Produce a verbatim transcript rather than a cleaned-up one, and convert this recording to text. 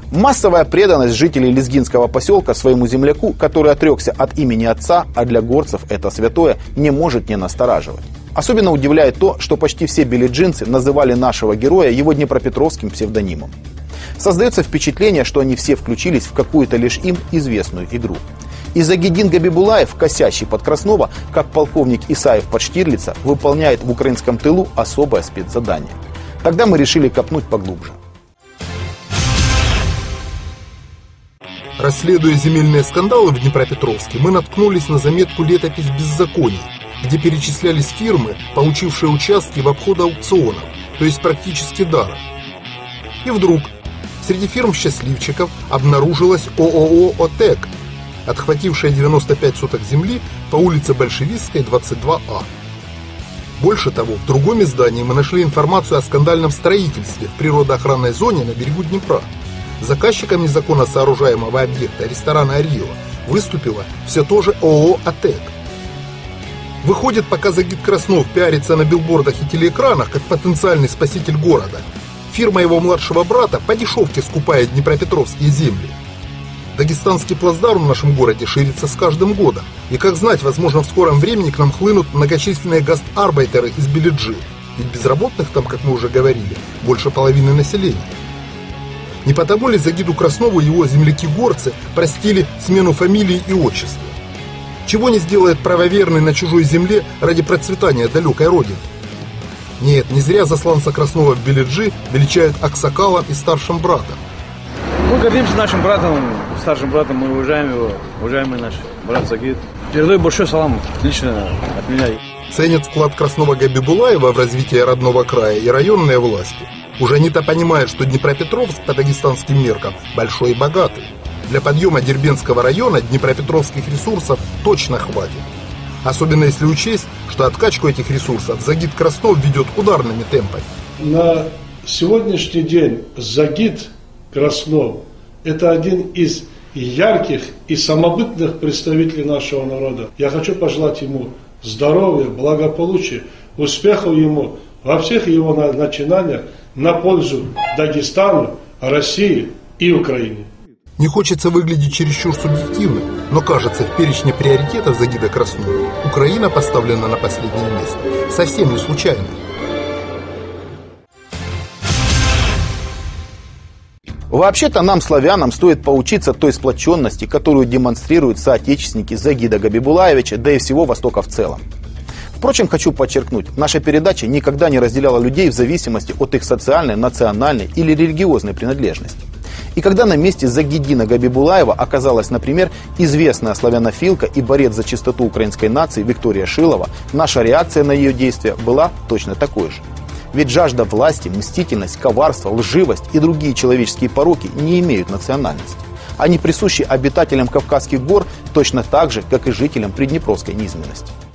Массовая преданность жителей Лезгинского поселка своему земляку, который отрекся от имени отца, а для горцев это святое, не может не настораживать. Особенно удивляет то, что почти все билиджинцы называли нашего героя его днепропетровским псевдонимом. Создается впечатление, что они все включились в какую-то лишь им известную игру. И Загидин Габибулаев, косящий под Краснова, как полковник Исаев под Штирлица, выполняет в украинском тылу особое спецзадание. Тогда мы решили копнуть поглубже. Расследуя земельные скандалы в Днепропетровске, мы наткнулись на заметку «Летопись беззаконий», где перечислялись фирмы, получившие участки в обход аукционов, то есть практически даром. И вдруг среди фирм-счастливчиков обнаружилась ООО «ОТЭК», отхватившая девяносто пять соток земли по улице Большевистской, двадцать два А. Больше того, в другом издании мы нашли информацию о скандальном строительстве в природоохранной зоне на берегу Днепра. Заказчиком незаконно сооружаемого объекта, ресторана «Арио», выступила все то же ООО «ОТЭК». Выходит, пока Загид Краснов пиарится на билбордах и телеэкранах как потенциальный спаситель города, фирма его младшего брата по дешевке скупает днепропетровские земли. Дагестанский плацдарм в нашем городе ширится с каждым годом, и, как знать, возможно, в скором времени к нам хлынут многочисленные гастарбайтеры из Билиджи, ведь безработных там, как мы уже говорили, больше половины населения. Не потому ли Загиду Краснову его земляки-горцы простили смену фамилии и отчества? Чего не сделает правоверный на чужой земле ради процветания далекой родины? Нет, не зря засланца Краснова в Билиджи величают аксакалом и старшим братом. Мы гордимся нашим братом, старшим братом, мы уважаем его, уважаемый наш брат Загид. Передаю большой салам лично от меня. Ценят вклад Краснова Габибулаева в развитие родного края и районные власти. Уже они-то понимают, что Днепропетровск по дагестанским меркам большой и богатый. Для подъема Дербентского района днепропетровских ресурсов точно хватит. Особенно если учесть, что откачку этих ресурсов Загид Краснов ведет ударными темпами. На сегодняшний день Загид Краснов – это один из ярких и самобытных представителей нашего народа. Я хочу пожелать ему здоровья, благополучия, успехов ему во всех его начинаниях на пользу Дагестану, России и Украине. Не хочется выглядеть чересчур субъективно, но кажется, в перечне приоритетов Загида Краснова Украина поставлена на последнее место. Совсем не случайно. Вообще-то нам, славянам, стоит поучиться той сплоченности, которую демонстрируют соотечественники Загида Габибулаевича, да и всего Востока в целом. Впрочем, хочу подчеркнуть, наша передача никогда не разделяла людей в зависимости от их социальной, национальной или религиозной принадлежности. И когда на месте Загидина Габибулаева оказалась, например, известная славянофилка и борец за чистоту украинской нации Виктория Шилова, наша реакция на ее действия была точно такой же. Ведь жажда власти, мстительность, коварство, лживость и другие человеческие пороки не имеют национальности. Они присущи обитателям Кавказских гор точно так же, как и жителям Приднепровской низменности.